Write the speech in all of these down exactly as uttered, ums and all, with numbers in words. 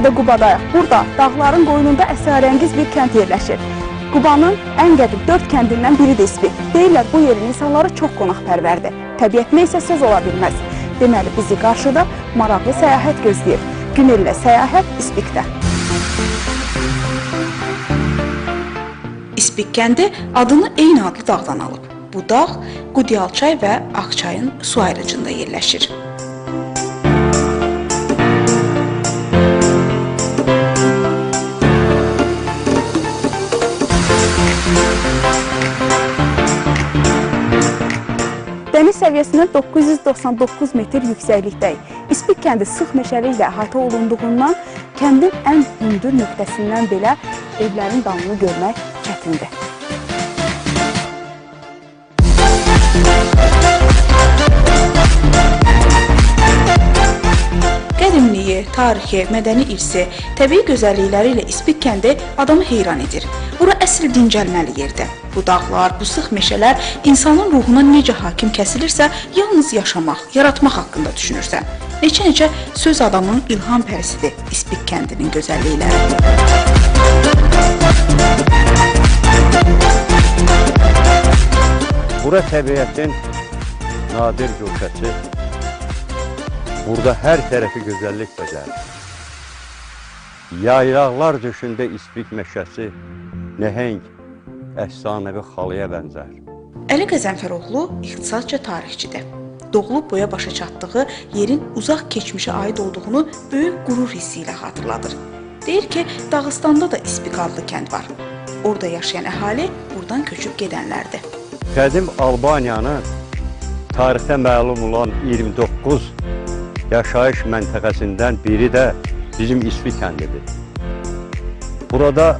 Türkiyədə Qubadayıq. Burada dağların qoynunda əsrarəngiz bir kənd yerləşir. Qubanın ən qədim dörd kəndindən biridir İspik. Deyirlər, bu yerin insanları çox qonaqpərvərdir. Təbiətinə isə söz ola bilməz. Deməli, bizi qarşıda maraqlı səyahət gözləyir. Günellə səyahət İspikdə. İspik kəndi adını eyni adlı dağdan alıb. Bu dağ Qudyalçay və Ağçayın su ayrıcında yerləşir. Dəniz səviyyəsindən doqquz yüz doxsan doqquz metr yüksəklikdəyik. İspik kəndi sıx meşəliklə əhatə olunduğundan kəndin ən hündür nöqtəsindən belə evlərin damını görmək çətindir. Qədimliyi, tarixi, mədəni irsi, təbii gözəllikləri ilə İspik kəndi adamı heyran edir. Bura əsl dincəlməli yerdir. Bu dağlar, bu sıx meşələr insanın ruhuna necə hakim kəsilirsə, yalnız yaşamaq, yaratmaq haqqında düşünürsə. Neçə-neçə söz adamın ilham pərisidir İspik kəndinin gözəllikləri. Bura təbiətin nadir gülşəsi. Burada hər tərəfi gözəllik bəzərir. Yaylaqlar döşündə İspik meşəsi nəhəng, əfsanəvi xalıya bənzər. Əli Qəzənfəroğlu ixtisasca tarixçidir. Doğulub boya başa çatdığı yerin uzaq keçmişə aid olduğunu böyük qürur hissi ilə xatırladır. Deyir ki, Dağıstanda da İspik adlı kənd var. Orada yaşayan əhali buradan köçüb gedənlərdir. Qədim Albaniyanın tarixdə məlum olan iyirmi doqquz yaşayış məntəqəsindən biri də bizim İspik kəndidir. Burada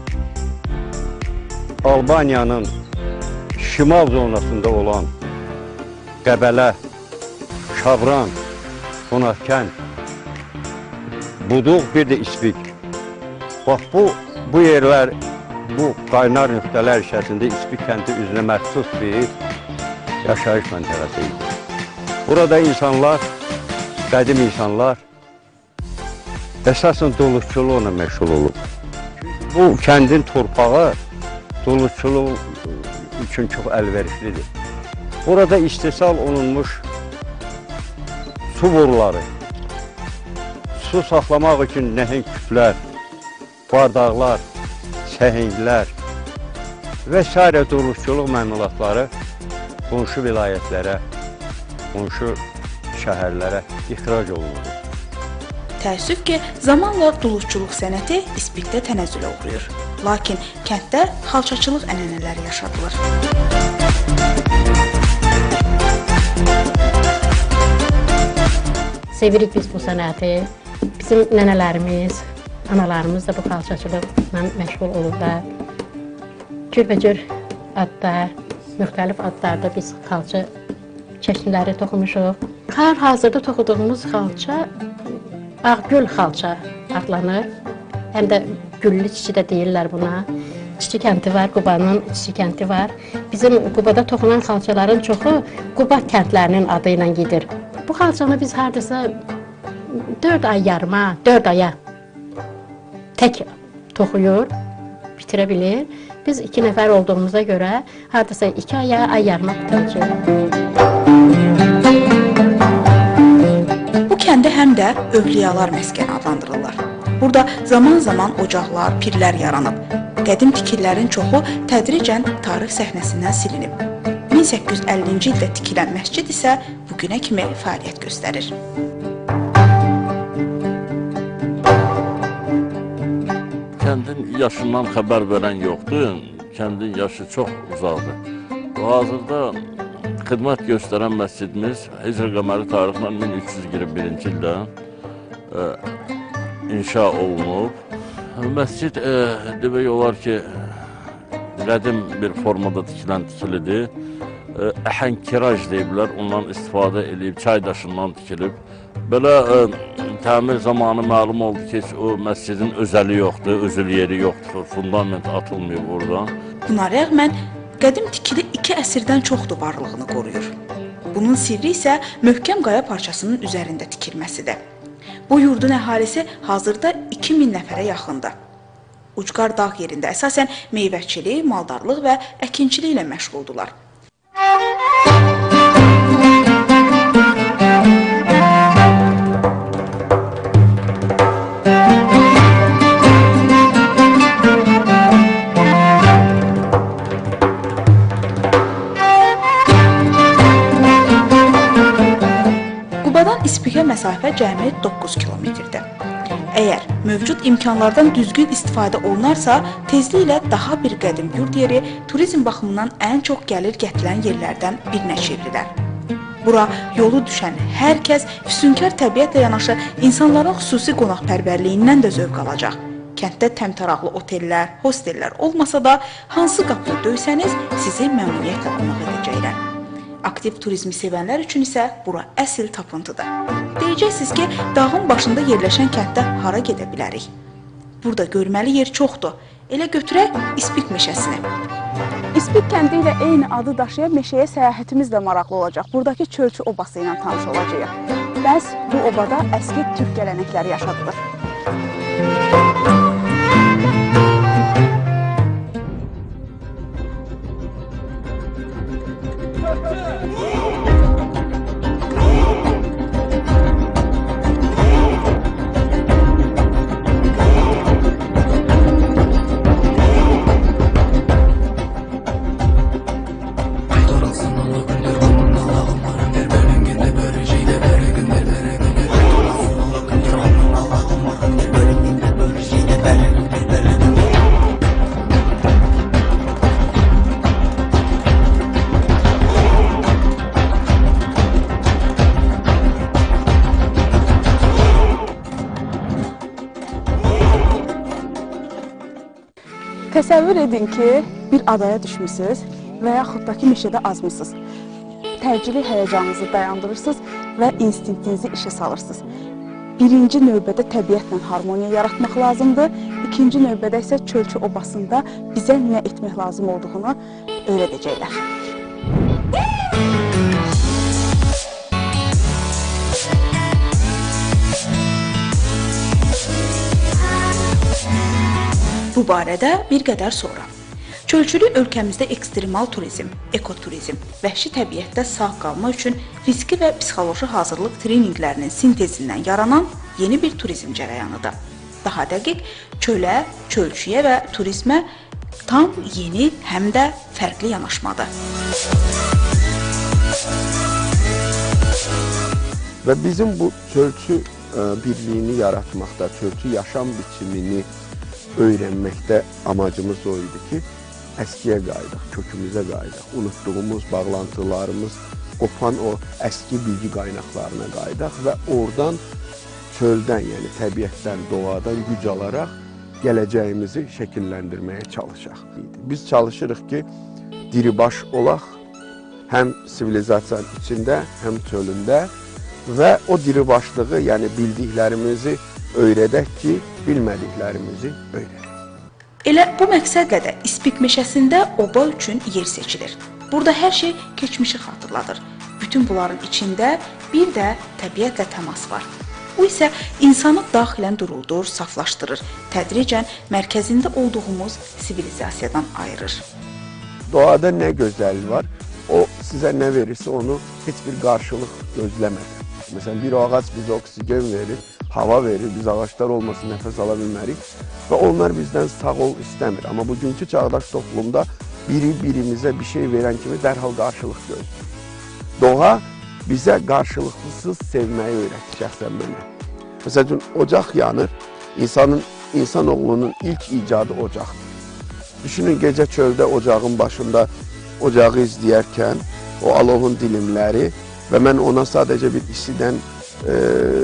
Albaniyanın şimal zonasında olan Qəbələ, Şabran, Qonaqkənd, Buduq, bir də İspik. Bax, bu, bu yerlər, bu qaynar nöqtələr içərisində İspik kəndi üzrə məxsus bir yaşayış məntəqəsi idi. Burada insanlar, qədim insanlar əsasən duluzçuluqla məşğul olub. Bu kəndin torpağı duluzçuluq üçün çox əlverişlidir. Burada istehsal olunmuş su boruları, su saxlamaq üçün nəhəng küplər, bardaqlar, səhənglər və s. duluzçuluq məmulatları qonşu vilayətlərə, qonşu şəhərlərə ixrac olunur. Təəssüf ki, zamanla duluzçuluq sənəti İspikdə tənəzzülə uğrayır. Lakin kənddə xalçaçılıq ənənələri yaşadılır. Sevirik biz bu sənəti. Bizim nənələrimiz, analarımız da bu xalçaçılıqla məşğul olurlar. Cürbəcür adda, müxtəlif adlarda biz xalça çəkimləri toxumuşuq. Hal-hazırda toxuduğumuz xalça Ağgül xalça adlanır. Həm də güllü çiçi də deyirlər buna. Çiçi kəndi var, Qubanın çiçi kəndi var. Bizim Qubada toxunan xalçaların çoxu Quba kəndlərinin adı ilə gedir. Bu xalçanı biz hardasa dörd ay yarıma, dörd aya tək toxuyur, bitirə bilir. Biz iki nəfər olduğumuza görə hardasa iki aya, ay yarıma bitirəcək. Bu kəndi həm də övliyalar məskəni adlandırırlar. Burada zaman-zaman ocaqlar, pirlər yaranıb. Qədim tikililərin çoxu tədricən tarix səhnəsindən silinib. min səkkiz yüz əllinci ildə tikilən məscid isə bugünə kimi fəaliyyət göstərir. Kəndin yaşından xəbər verən yoxdur. Kəndin yaşı çox uzaqdır. Hazırda xidmət göstərən məscidimiz Hicr qəməri tarixlə min üç yüz iyirmi birinci ildə e, inşa olunub. Məscid e, demək olar ki, qədim bir formada tikilən tikilidir. E, əhəng kiraj deyiblər, ondan istifadə edib, çay daşından tikilib. Belə e, təmir zamanı məlum oldu ki, o məscidin özəli yoxdur, özül yeri yoxdur, fundament atılmıyor oradan. Buna rəğmən qədim tikili iki əsrdən çoxdur varlığını qoruyur. Bunun sirri isə möhkəm qaya parçasının üzərində tikilməsidir. Bu yurdun əhalisi hazırda iki min nəfərə yaxındır. Ucqar dağ yerində əsasən meyvəçilik, maldarlıq və əkinçiliklə məşğuldular. Qubadan İspikə məsafə cəmi doqquz kilometrdir. Əgər mövcud imkanlardan düzgün istifadə olunarsa, tezliklə daha bir qədim yurd yeri turizm baxımından ən çox gəlir gətirən yerlərdən birinə çevrilər. Bura yolu düşən hər kəs füsunkar təbiətlə yanaşı insanların xüsusi qonaqpərvərliyindən də zövq alacaq. Kənddə təmtəraqlı otellər, hostellər olmasa da hansı qapını döysəniz sizi məmnuniyyətlə qonaq edəcəklər. Aktiv turizmi sevənlər üçün isə bura əsl tapıntıdır. Deyəcəksiniz ki, dağın başında yerləşən kənddə hara gedə bilərik? Burada görməli yer çoxdur. Elə götürək İspik meşəsini. İspik kəndi ilə eyni adı daşıyan meşəyə səyahətimiz də maraqlı olacaq. Buradakı Çölçü obası ilə tanış olacağıq. Bəs bu obada əski türk gələnəkləri yaşadılır. Təsəvvür edin ki, bir adaya düşmüsünüz və yaxud da ki, meşədə azmısınız. Təcili həyəcanınızı dayandırırsınız və instinktinizi işə salırsınız. Birinci növbədə təbiətlə harmoniya yaratmaq lazımdır. İkinci növbədə isə Çölçü obasında bizə nə etmək lazım olduğunu öyrədəcəklər. Bu barədə bir qədər sonra. Çölçülük ölkəmizdə ekstremal turizm, ekoturizm, vəhşi təbiətdə sağ qalma üçün fiziki və psixoloji hazırlıq treninqlərinin sintezindən yaranan yeni bir turizm cərəyanıdır. Daha dəqiq, çölə, çölçüyə və turizmə tam yeni, həm də fərqli yanaşmadır. Və bizim bu çölçü birliyini yaratmaqda, çölçü yaşam biçimini öyrənməkdə amacımız o idi ki, əskiyə qayıdaq, kökümüzə qayıdaq, unutduğumuz bağlantılarımız, qopan o əski bilgi qaynaqlarına qayıdaq və oradan çöldən, yəni təbiətdən, doğadan güc alaraq gələcəyimizi şəkilləndirməyə çalışaq. Biz çalışırıq ki, diribaş olaq, həm sivilizasiyanın içində, həm çölündə və o diribaşlığı, yəni bildiklərimizi öyrədək ki, bilmədiklərimizi öyrədək. Elə bu məqsədlə də İspik meşəsində oba üçün yer seçilir. Burada hər şey keçmişi xatırladır. Bütün bunların içində bir də təbiətlə təmas var. Bu isə insanı daxilən duruldur, saflaşdırır, tədricən mərkəzində olduğumuz sivilizasiyadan ayırır. Doğada nə gözəl var, o sizə nə verirsə onu heç bir qarşılıq gözləmədən. Məsələn, bir ağac bizə oksigen verir, hava verir, biz ağaçlar olmasa nəfəs ala bilmərik və onlar bizdən sağ ol istəmir. Amma bugünkü çağdaş toplumda biri birimizə bir şey verən kimi dərhal qarşılıq gözləyir. Doğa bizə qarşılıqsız sevməyi öyrətdi, şəxsən belə. Məsələn, ocaq yanır, insanın, insanoğlunun ilk icadı ocaqdır. Düşünün, gecə çöldə ocağın başında ocağı izləyərkən o alovun dilimləri və mən ona sadəcə bir isidən e,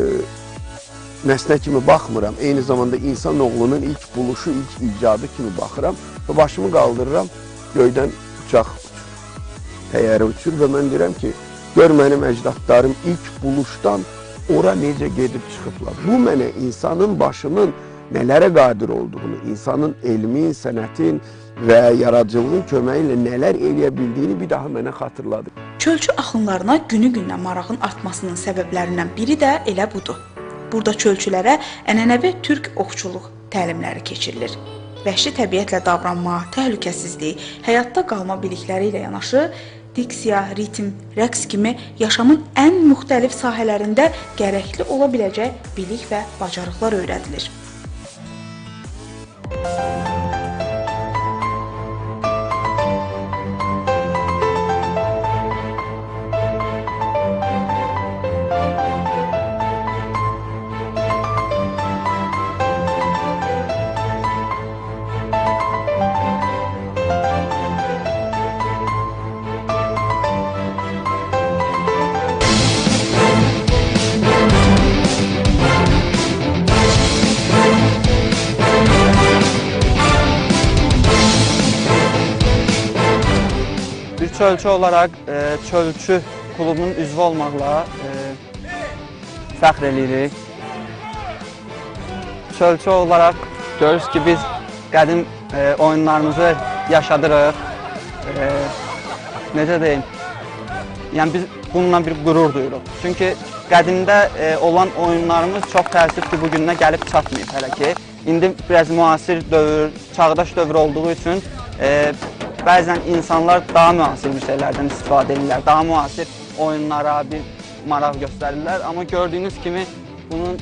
nəsnə kimi baxmıram. Eyni zamanda insanoğlunun ilk buluşu, ilk icadı kimi baxıram və başımı qaldırıram, göydən uçaq uçur, təyyarə uçur və mən deyirəm ki, gör mənim əcdadlarım ilk buluşdan ora necə gedib çıxıblar. Bu mənə insanın başının nələrə qadir olduğunu, insanın elmin, sənətin və yaradıcılığın köməyi ilə nələr eləyə bildiyini bir daha mənə xatırladı. Çölçü axınlarına günü-gündən marağın artmasının səbəblərindən biri də elə budur. Burada çölçülərə ənənəvi türk oxçuluq təlimləri keçirilir. Vəhşi təbiətlə davranma, təhlükəsizlik, həyatda qalma bilikləri ilə yanaşı, diksiya, ritm, rəqs kimi yaşamın ən müxtəlif sahələrində gərəkli ola biləcək bilik və bacarıqlar öyrədilir. Çölçü olaraq e, çölçü klubunun üzvü olmaqla e, fəxr edirik. Çölçü olaraq görürüz ki, biz qədim e, oyunlarımızı yaşadırıq. E, necə deyim? Yəni biz bununla bir qürur duyuruq. Çünki qədimdə e, olan oyunlarımız çox təəssüf ki, bugününə gəlib çatmayıb hələ ki. İndi biraz müasir dövr, çağdaş dövr olduğu üçün e, bəzən insanlar daha müasir bir şeylərdən istifadə edirlər, daha müasir oyunlara bir maraq göstərirlər. Amma gördüyünüz kimi bunun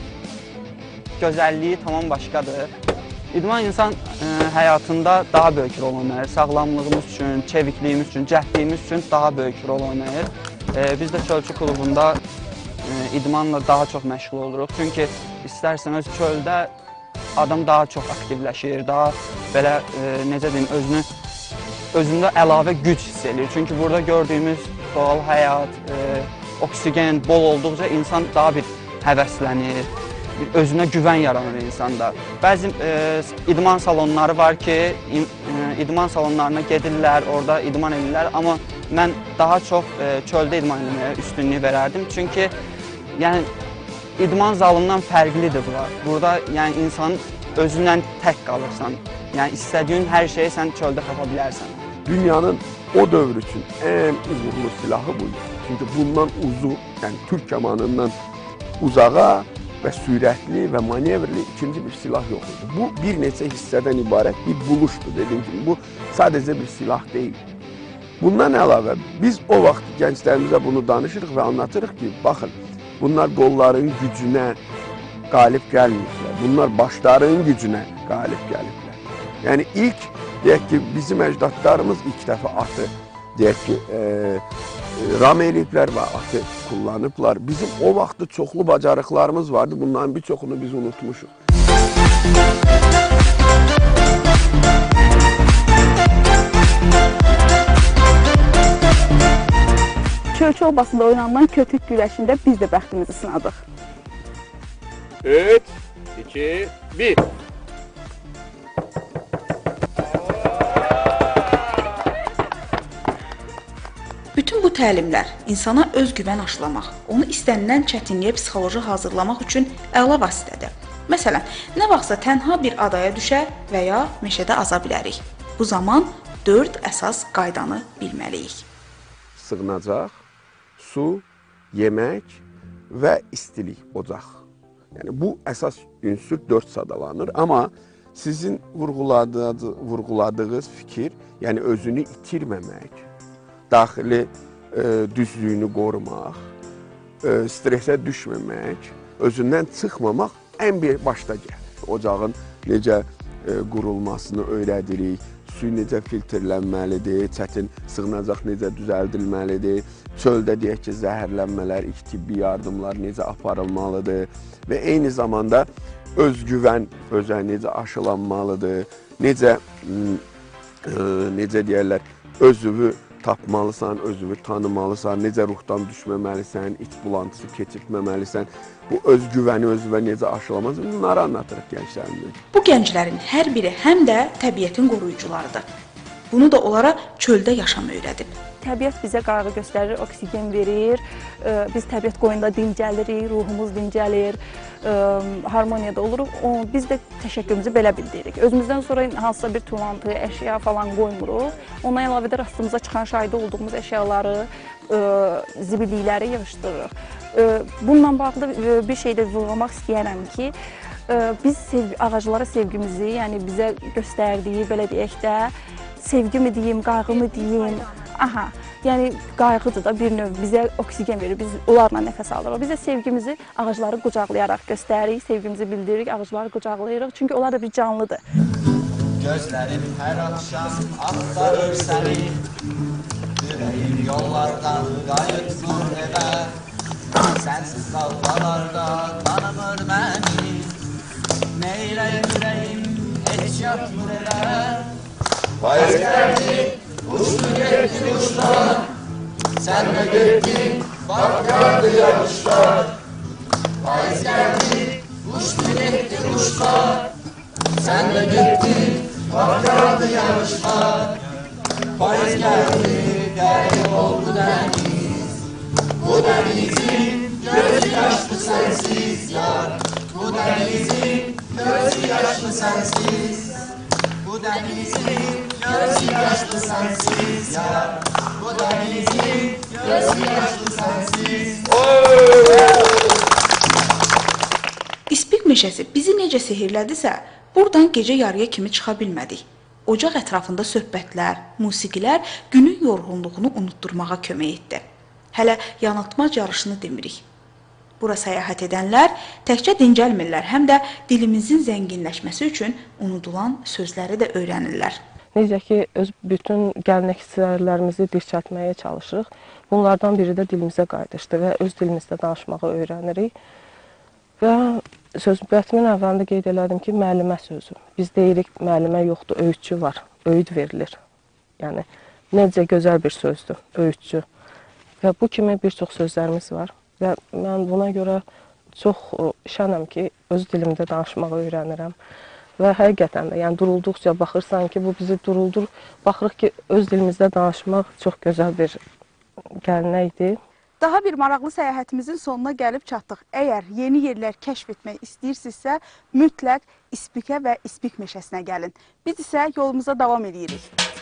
gözəlliyi tamam başqadır. İdman insan e, həyatında daha böyük rol oynayır. Sağlamlığımız üçün, çevikliyimiz üçün, cəhdliyimiz üçün daha böyük rol oynayır. E, biz də Çölçü klubunda e, idmanla daha çox məşğul oluruq. Çünki istərsən öz çöldə adam daha çox aktivləşir, daha belə e, necə deyim, özünü özündə əlavə güc hiss edir. Çünki burada gördüyümüz doğal həyat, e, oksigen bol olduqca insan daha bir həvəslənir, bir özünə güvən yaranır insanda. Bəzi e, idman salonları var ki, in, e, idman salonlarına gedirlər, orada idman edirlər. Amma mən daha çox e, çöldə idman etməyə üstünlüyü verərdim. Çünki yəni, idman zalından fərqlidir bunlar. Burada yəni, insanın özündən tək qalırsan. Yəni istədiyin hər şeyi sən çöldə tapa bilərsən. Dünyanın o dövr üçün ən uğurlu silahı buydu. Çünki bundan uzun, yəni Türk kamanından uzağa və sürətli və manevrli ikinci bir silah yox idi. Bu bir neçə hissədən ibarət bir buluşdur. Dediyim kimi bu sadəcə bir silah deyil. Bundan əlavə biz o vaxt gənclərimizə bunu danışırıq və anlatırıq ki, baxın, bunlar qolların gücünə qalib gəlməyiblər. Bunlar başların gücünə qalib gəliblər. Yəni ilk, deyək ki, bizim əcdadlarımız ilk dəfə atı, deyək ki, e, ram eləyiblər və atı kullanıblar. Bizim o vaxtı çoxlu bacarıqlarımız vardı, bunların bir çoxunu biz unutmuşuq. Çölçü obasında oynanılan kötük güləşində biz də bəxtimizi sınadıq. üç, iki, bir. Bütün bu təlimlər insana özgüvən aşılamaq, onu istənilən çətinliyə psixoloji hazırlamaq üçün əla vasitədir. Məsələn, nə vaxtsa tənha bir adaya düşə və ya meşədə aza bilərik. Bu zaman dörd əsas qaydanı bilməliyik. Sığınacaq, su, yemək və istilik, ocaq. Yəni bu əsas ünsür dörd sadalanır. Amma sizin vurğuladığınız, vurğuladığınız fikir, yəni özünü itirməmək, daxili e, düzlüyünü qorumaq, e, stresə düşməmək, özündən çıxmamaq ən bir başda gəlir. Ocağın necə e, qurulmasını öyrədirik, su necə filtrlənməlidir, çətin sığınacaq necə düzəldilməlidir, çöldə deyək ki, zəhərlənmələr, ilk tibbi yardımlar necə aparılmalıdır və eyni zamanda özgüvən özə necə aşılanmalıdır, necə, e, necə deyərlər, özünü tapmalısan, özünü tanımalısan, necə ruhdan düşməməlisən, iç bulantısı keçirtməməlisən, bu özgüvəni özünə necə aşılamalısın, bunları anlatırıq gənclərimizə. Bu gənclərin hər biri həm də təbiətin qoruyucularıdır. Bunu da onlara çöldə yaşam öyrədib. Təbiət bizə qayğı göstərir, oksigen verir, biz təbiət qoynunda dincəlirik, ruhumuz dincəlir, harmoniyada oluruq. Biz də təşəkkürümüzü belə bildiririk. Özümüzdən sonra hansısa bir tulantı, əşya falan qoymuruq. Ona əlavə də rastımıza çıxan şahidi olduğumuz əşyaları, zibillikləri yığışdırırıq. Bununla bağlı bir şey də vurğulamaq istəyərəm ki, biz ağaclara sevgimizi, yəni bizə göstərdiyi, belə deyək də, sevgi mi deyim, qayğı mı deyim, aha, yəni qayğıdır da bir növ bizə oksigen verir, biz onlarla nəfəs alırıq. Biz də sevgimizi ağacları qucaqlayaraq göstəririk, sevgimizi bildiririk, ağacları qucaqlayırıq, çünki onlar da bir canlıdır. Gözlərim hər axşam axtarır səni, ürəyim yollardan qayıtmır evə, sənsiz dalğalarda tanımır məni, neyləyim ürəyim heç yatmır evə. Payız gəldi, uçtu getdi quşlar, sən də getdin, bak yağdı yağışlar. Payız gəldi, uçtu getdi quşlar, sən də getdin, bak yağdı yağışlar. Payız gəldi, qərib oldu dəniz, bu dənizin gözü yaşlı sənsiz yar, bu dənizin gözü yaşlı sənsiz. Bu dənizin gözü yaşlı sənsiz yar, bu dənizin gözü yaşlı sənsiz. İspik meşəsi bizi necə sehirlədisə, buradan gecə yarıya kimi çıxa bilmədik. Ocaq ətrafında söhbətlər, musiqilər günün yorğunluğunu unutturmağa kömək etdi. Hələ yanıltma yarışını demirik. Bura səyahət edənlər təkcə dincəlmirlər, həm də dilimizin zənginləşməsi üçün unudulan sözləri də öyrənirlər. Necə ki, öz bütün gəlnəkçilərimizi dirçəltməyə çalışırıq. Bunlardan biri də dilimizə qayıdışdır və öz dilimizdə danışmağı öyrənirik. Və söhbətimin əvvəlində qeyd elədim ki, müəllimə sözü. Biz deyirik, müəllimə yoxdur, öyrücü var, öyrüd verilir. Yəni, necə gözəl bir sözdür, öyrücü. Və bu kimi bir çox sözlərimiz var. Və mən buna görə çox şənəm ki, öz dilimdə danışmağı öyrənirəm. Və həqiqətən də, yəni durulduqca baxırsan ki, bu bizi duruldur. Baxırıq ki, öz dilimizdə danışmaq çox gözəl bir gəlnəkdir. Daha bir maraqlı səyahətimizin sonuna gəlib çatdıq. Əgər yeni yerlər kəşf etmək istəyirsinizsə, mütləq İspikə və İspik meşəsinə gəlin. Biz isə yolumuza davam edirik.